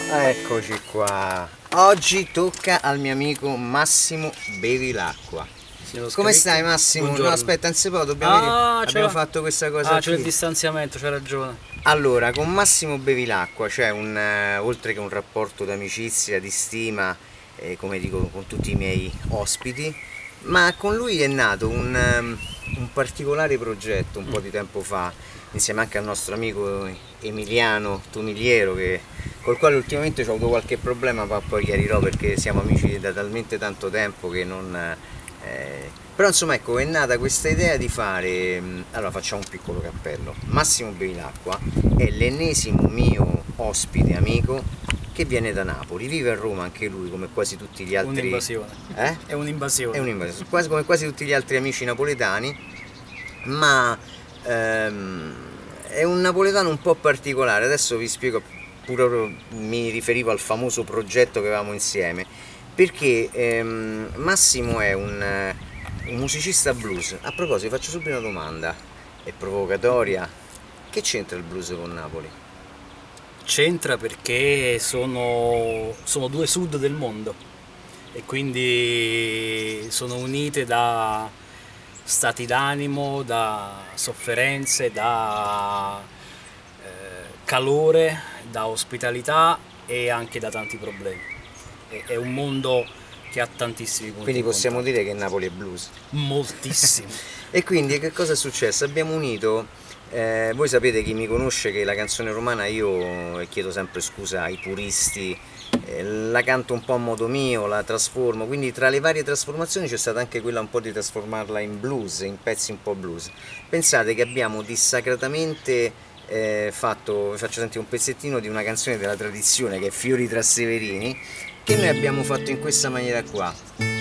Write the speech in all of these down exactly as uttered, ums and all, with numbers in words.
Eccoci qua. Oggi tocca al mio amico Massimo Bevilacqua. Come stai Massimo? Buongiorno. No, aspetta, non si può, dobbiamo ah, dire. Abbiamo fatto questa cosa. Ah, c'è il distanziamento, c'hai ragione. Allora, con Massimo Bevilacqua c'è un, eh, oltre che un rapporto d'amicizia, di stima, eh, come dico con tutti i miei ospiti, ma con lui è nato un, um, un particolare progetto un mm. po' di tempo fa, insieme anche al nostro amico Emiliano Tomigliero, che, col quale ultimamente ho avuto qualche problema, ma poi chiarirò perché siamo amici da talmente tanto tempo che non... Eh, però insomma, ecco, è nata questa idea di fare, allora facciamo un piccolo cappello. Massimo Bevilacqua è l'ennesimo mio ospite amico che viene da Napoli, vive a Roma anche lui come quasi tutti gli altri. Un'invasione. Eh? È un'invasione. È un'invasione, quasi come quasi tutti gli altri amici napoletani, ma ehm, è un napoletano un po' particolare. Adesso vi spiego, pure mi riferivo al famoso progetto che avevamo insieme, perché ehm, Massimo è un un musicista blues. A proposito, faccio subito una domanda, è provocatoria: che c'entra il blues con Napoli? C'entra perché sono, sono due sud del mondo e quindi sono unite da stati d'animo, da sofferenze, da eh, calore, da ospitalità e anche da tanti problemi. È, è un mondo che ha tantissimi punti. Quindi possiamo dire che Napoli è blues? Moltissimo. E quindi che cosa è successo? Abbiamo unito, eh, voi sapete, chi mi conosce, che la canzone romana io, e chiedo sempre scusa ai puristi, eh, la canto un po' a modo mio, la trasformo, quindi tra le varie trasformazioni c'è stata anche quella un po' di trasformarla in blues, in pezzi un po' blues. Pensate che abbiamo dissacratamente eh, fatto, vi faccio sentire un pezzettino di una canzone della tradizione che è Fiori tra Severini, che noi abbiamo fatto in questa maniera qua.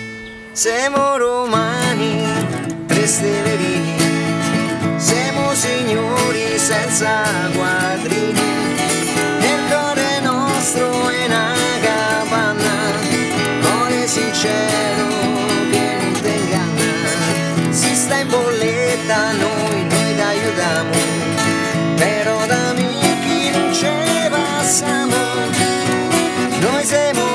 Siamo romani, Tresteverini, siamo signori senza quadrini, nel cuore nostro è una capanna, cuore sincero che non ti inganna, si sta in bolletta noi, noi ti aiutiamo, però da amici non ce passiamo, noi siamo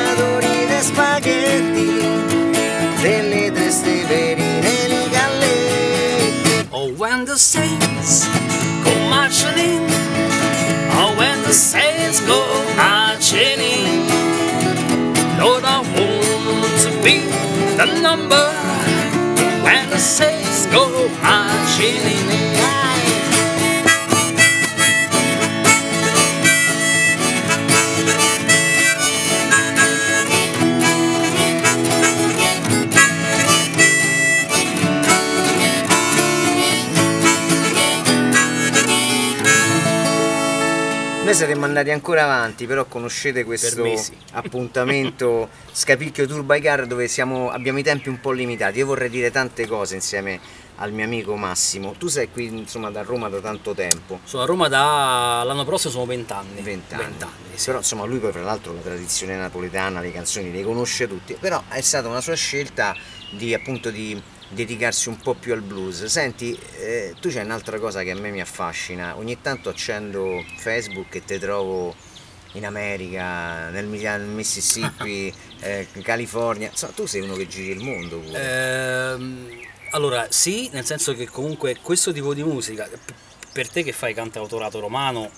spaghetti delle Tresteverine, le galletti. Oh, when the saints go marching in, oh, when the saints go marching in, Lord, I want to be the number when the saints go marching in. Noi saremmo andati ancora avanti, però conoscete questo appuntamento Scapicchio Tour by Car, dove siamo, abbiamo i tempi un po' limitati. Io vorrei dire tante cose insieme al mio amico Massimo. Tu sei qui insomma da Roma da tanto tempo. Sono a Roma da l'anno prossimo, sono vent'anni. Vent'anni. Vent'anni, sì. Però insomma lui poi fra l'altro la tradizione napoletana, le canzoni le conosce tutti. Però è stata una sua scelta di appunto di dedicarsi un po' più al blues. Senti, eh, tu c'è un'altra cosa che a me mi affascina, ogni tanto accendo Facebook e te trovo in America, nel, nel Mississippi, eh, California, insomma tu sei uno che giri il mondo pure. Ehm, allora sì, nel senso che comunque questo tipo di musica, per te che fai cantautorato romano,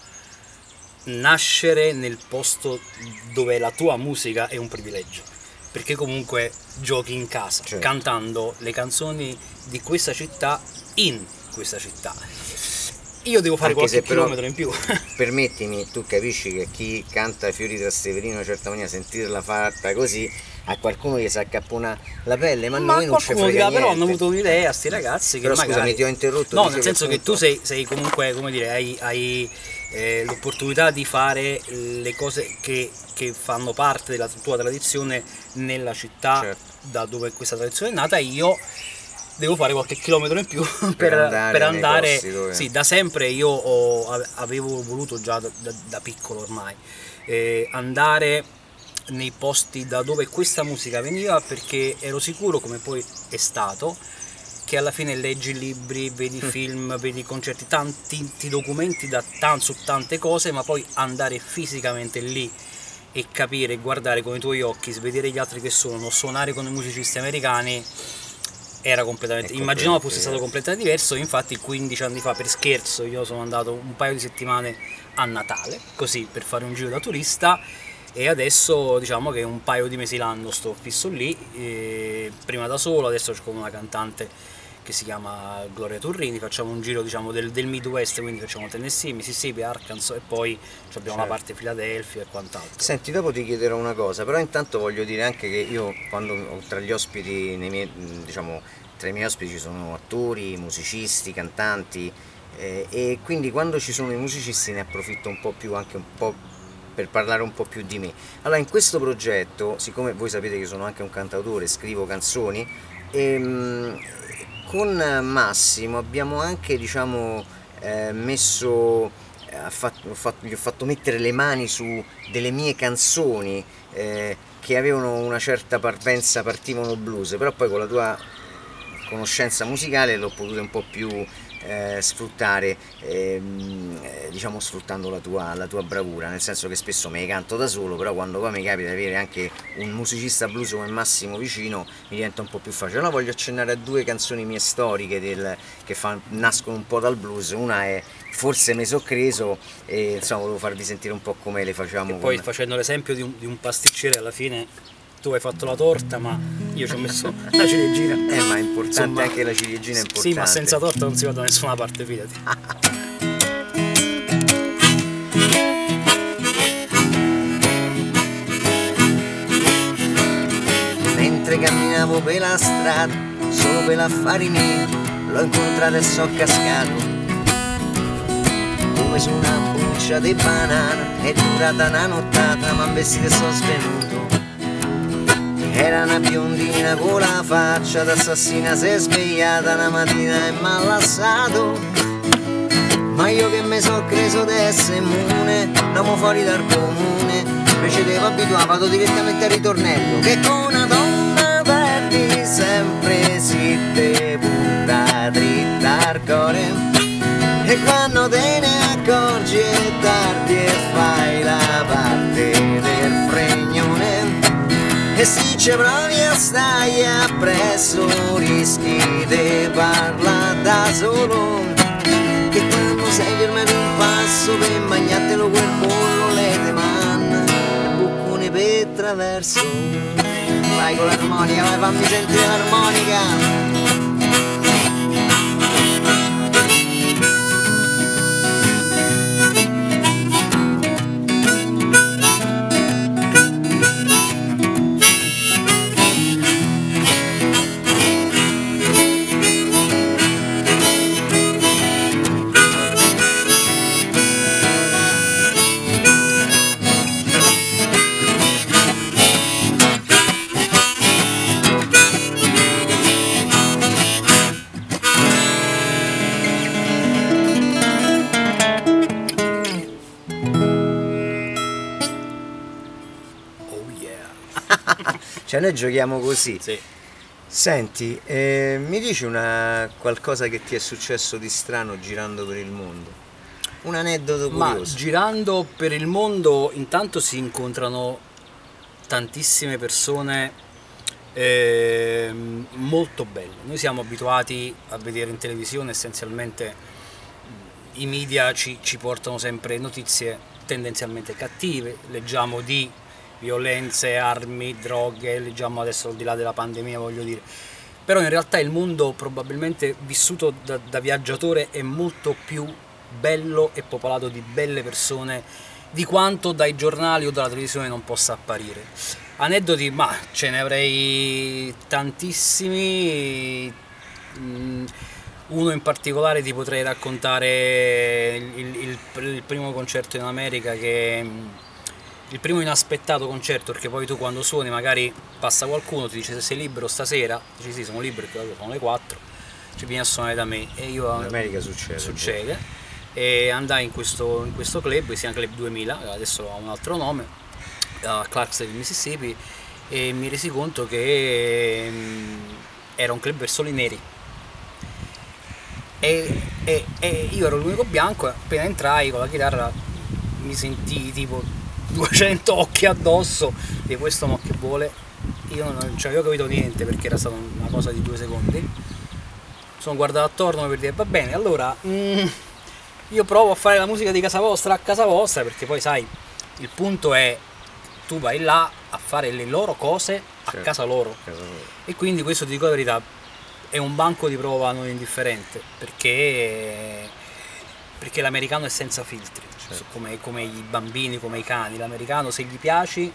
nascere nel posto dove la tua musica è un privilegio, perché comunque giochi in casa, certo, cantando le canzoni di questa città in questa città. Io devo fare anche qualche chilometro in più. Permettimi, tu capisci che chi canta Fiori tra Severini in una certa maniera, sentirla fatta così, a qualcuno gli si accappona la pelle, ma, ma noi non ci frega niente. Però hanno avuto un'idea, sti ragazzi, che però magari... scusami, ti ho interrotto. No, nel senso che, che tu sei, sei comunque, come dire, hai, hai eh, l'opportunità di fare le cose che, che fanno parte della tua tradizione nella città, certo, da dove questa tradizione è nata. Io devo fare qualche chilometro in più per, per andare, per andare dove... Sì, da sempre io ho, avevo voluto già da, da, da piccolo ormai eh, andare nei posti da dove questa musica veniva, perché ero sicuro, come poi è stato, che alla fine leggi libri, vedi mm. film, vedi concerti, tanti ti documenti da tan, su tante cose, ma poi andare fisicamente lì e capire, guardare con i tuoi occhi, vedere gli altri che suonano, suonare con i musicisti americani era completamente, immaginavo fosse stato completamente diverso. Infatti quindici anni fa, per scherzo, io sono andato un paio di settimane a Natale, così per fare un giro da turista, e adesso diciamo che un paio di mesi l'anno sto fisso lì, e prima da solo, adesso c'è come una cantante che si chiama Gloria Turrini, facciamo un giro diciamo del, del Midwest, quindi facciamo Tennessee, Mississippi, Arkansas e poi abbiamo certo. la parte Philadelphia e quant'altro. Senti, dopo ti chiederò una cosa, però intanto voglio dire anche che io quando tra gli ospiti, nei miei, diciamo, tra i miei ospiti ci sono attori, musicisti, cantanti, eh, e quindi quando ci sono i musicisti ne approfitto un po' più, anche un po' per parlare un po' più di me. Allora, in questo progetto, siccome voi sapete che sono anche un cantautore, scrivo canzoni, ehm, con Massimo abbiamo anche diciamo eh, messo, eh, fatto, ho fatto, gli ho fatto mettere le mani su delle mie canzoni eh, che avevano una certa parvenza, partivano blues, però poi con la tua conoscenza musicale l'ho potuto un po' più eh, sfruttare, ehm, diciamo sfruttando la tua, la tua bravura, nel senso che spesso me le canto da solo, però quando poi mi capita di avere anche un musicista blues come Massimo vicino mi diventa un po' più facile. Allora voglio accennare a due canzoni mie storiche del, che fa, nascono un po' dal blues. Una è Forse me so creso, e insomma volevo farvi sentire un po' come le facciamo. E poi con... facendo l'esempio di un, di un pasticcere, alla fine tu hai fatto la torta ma io ci ho messo la ciliegina. Eh, ma è importante. Insomma, anche la ciliegina è importante. Sì, ma senza torta non si va da nessuna parte, fidati. Mentre camminavo per la strada, solo per affari miei, l'ho incontrato e so cascato come su una buccia di banana. È durata una nottata, ma vestito e so svenuto. Era una biondina con la faccia d'assassina, si è svegliata una mattina e m'ha lasciato. Ma io che mi so creso d'essere immune, andiamo fuori dal comune, invece devo abituare, vado direttamente al ritornello, che con una donna perdi sempre si te butta dritta al cuore. E quando te ne accorgi è tardi e fai la parte del fregnone. E se ci provi a stare appresso rischi di parla da solo. Che quando sei fermo ad un passo per mangiartelo quel pollo le te manna il boccone per traverso. Vai con l'armonica, vai, fammi sentire l'armonica. Cioè noi giochiamo così. Sì. Senti, eh, mi dici una, qualcosa che ti è successo di strano girando per il mondo? Un aneddoto curioso. Ma girando per il mondo intanto si incontrano tantissime persone eh, molto belle. Noi siamo abituati a vedere in televisione essenzialmente, i media ci, ci portano sempre notizie tendenzialmente cattive, leggiamo di violenze, armi, droghe, leggiamo adesso al di là della pandemia, voglio dire. Però in realtà il mondo, probabilmente vissuto da, da viaggiatore, è molto più bello e popolato di belle persone di quanto dai giornali o dalla televisione non possa apparire. Aneddoti, ma ce ne avrei tantissimi. Uno in particolare ti potrei raccontare il, il, il primo concerto in America, che il primo inaspettato concerto, perché poi tu quando suoni magari passa qualcuno, ti dice se sei libero stasera, dici sì sono libero, sono le quattro, ci vieni a suonare da me. E io, in America succede, succede e andai in questo, in questo club, si chiama Club duemila, adesso ha un altro nome, a Clarksdale, Mississippi, e mi resi conto che um, era un club per soli neri. E, e, e io ero l'unico bianco, appena entrai con la chitarra mi sentii tipo duecento occhi addosso e questo mo che vuole. Io non ci avevo capito niente perché era stata una cosa di due secondi. Sono guardato attorno per dire va bene, allora mm, io provo a fare la musica di casa vostra a casa vostra, perché poi sai, il punto è tu vai là a fare le loro cose a certo, casa loro. casa loro. E quindi questo, ti dico la verità, è un banco di prova non indifferente, perché, perché l'americano è senza filtri, certo. come, come i bambini, come i cani. L'americano, se gli piaci,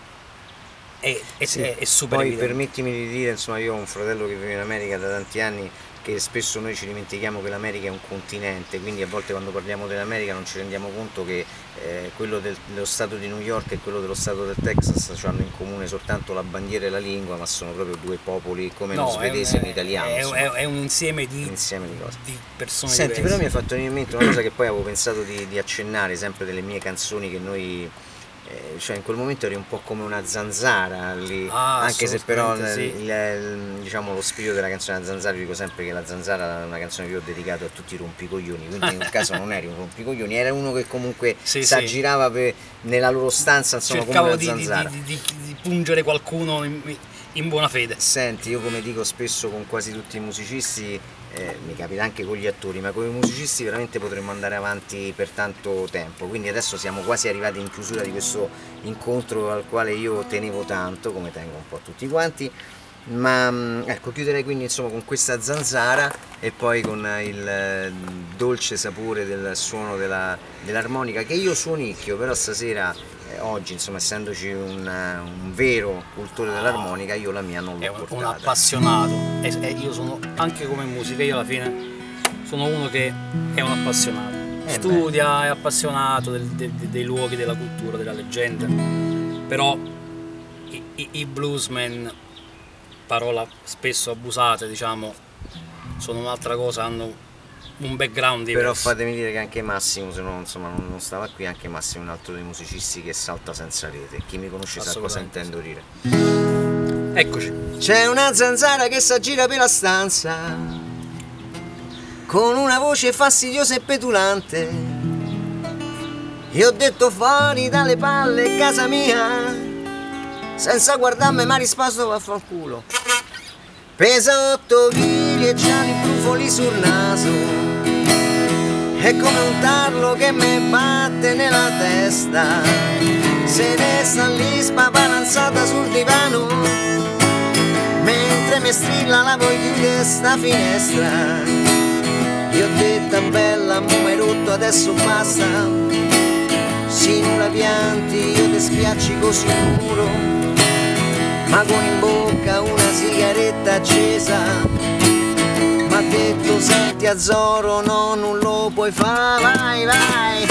è, è, sì. è, è super Poi evidente. permettimi di dire, insomma, io ho un fratello che vive in America da tanti anni, che spesso noi ci dimentichiamo che l'America è un continente, quindi a volte quando parliamo dell'America non ci rendiamo conto che eh, quello del, dello stato di New York e quello dello stato del Texas hanno in comune soltanto la bandiera e la lingua, ma sono proprio due popoli come no, lo svedese e un, l'italiano. È, insomma, è, è un insieme di, un insieme di cose. Di persone Senti, diverse. però mi ha fatto venire in mente una cosa che poi avevo pensato di, di accennare, sempre delle mie canzoni che noi... Eh, cioè in quel momento eri un po' come una zanzara lì, ah, anche se però il, sì. il, il, diciamo, lo spirito della canzone della zanzara, dico sempre che la zanzara è una canzone che ho dedicato a tutti i rompicoglioni, quindi in quel caso non eri un rompicoglioni, era uno che comunque sì, si sì. aggirava per, nella loro stanza, insomma, cercavo come una di, zanzara. di, di, di, di pungere qualcuno in, in buona fede. Senti, io come dico spesso con quasi tutti i musicisti, eh, mi capita anche con gli attori, ma con i musicisti veramente potremmo andare avanti per tanto tempo, quindi adesso siamo quasi arrivati in chiusura di questo incontro al quale io tenevo tanto, come tengo un po' tutti quanti, ma ecco, chiuderei quindi insomma con questa zanzara e poi con il dolce sapore del suono della, dell'armonica, che io suonicchio, però stasera eh, oggi insomma, essendoci un, un vero cultore dell'armonica, io la mia non l'ho portata. È un appassionato, e, e io sono anche come musica, io alla fine sono uno che è un appassionato, eh studia, beh. È appassionato del, de, de, dei luoghi, della cultura, della leggenda, però i, i, i bluesmen, parola spesso abusata, diciamo, sono un'altra cosa, hanno un background diverso. Però fatemi dire che anche Massimo, se no insomma non, non stava qui, anche Massimo è un altro dei musicisti che salta senza rete, chi mi conosce sa cosa intendo dire. Eccoci. C'è una zanzara che s'aggira per la stanza con una voce fastidiosa e petulante. Io ho detto fuori dalle palle casa mia, senza guardarmi mi ha risposto vaffanculo. Pesa otto chili e c'ha i brufoli sul naso, è come un tarlo che mi batte nella testa. Se ne sta lì spapalanzata sul divano, mentre mi strilla la voglio chiudere sta finestra. Io ho detto bella, mo m'hai rotto, adesso basta. Se non la pianti io ti spiaccico sicuro, ma con in bocca una sigaretta accesa. M'ha detto senti Azzoro, no, non lo puoi fare, vai, vai.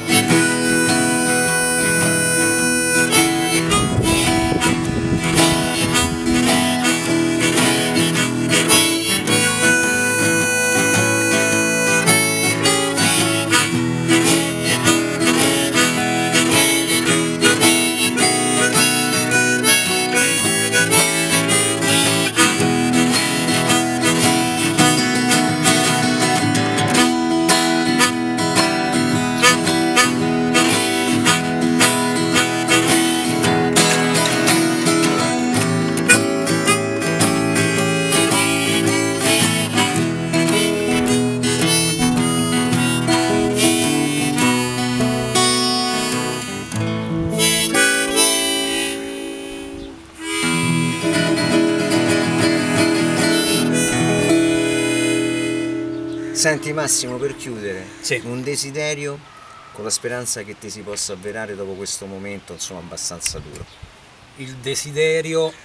Senti Massimo, per chiudere, sì. un desiderio con la speranza che ti si possa avverare dopo questo momento, insomma, abbastanza duro. Il desiderio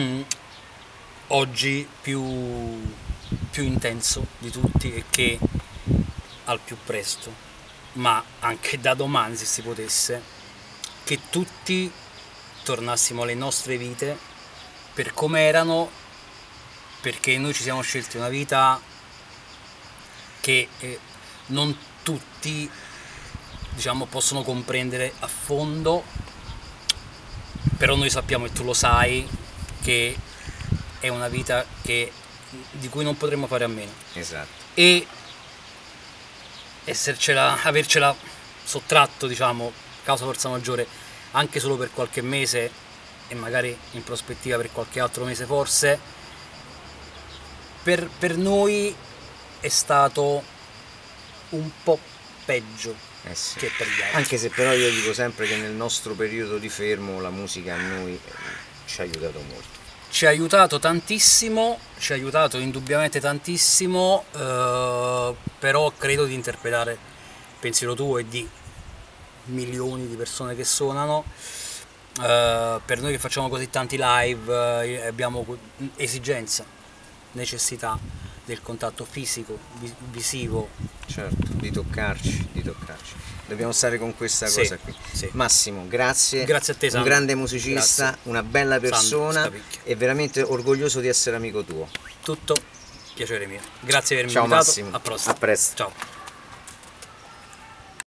oggi più, più intenso di tutti è che al più presto, ma anche da domani se si potesse, che tutti tornassimo alle nostre vite per come erano, perché noi ci siamo scelti una vita che eh, non tutti, diciamo, possono comprendere a fondo, però noi sappiamo, e tu lo sai, che è una vita che, di cui non potremmo fare a meno. Esatto. E essercela, avercela sottratto, diciamo, causa forza maggiore, anche solo per qualche mese e magari in prospettiva per qualche altro mese forse, per, per noi è stato un po' peggio eh sì. che per gli altri. Anche se però io dico sempre che nel nostro periodo di fermo la musica a noi ci ha aiutato molto. Ci ha aiutato tantissimo, ci ha aiutato indubbiamente tantissimo, eh, però credo di interpretare il pensiero tuo e di milioni di persone che suonano. Eh, per noi che facciamo così tanti live eh, abbiamo esigenza, necessità del contatto fisico, visivo. Certo, di toccarci, di toccarci. Dobbiamo stare con questa sì, cosa qui. Sì. Massimo, grazie. Grazie a te, Sandro. Un grande musicista, Grazie. Una bella persona Sandro, e veramente orgoglioso di essere amico tuo. Tutto piacere mio. Grazie per avermi Ciao invitato. Massimo. A prossimo. A presto. Ciao.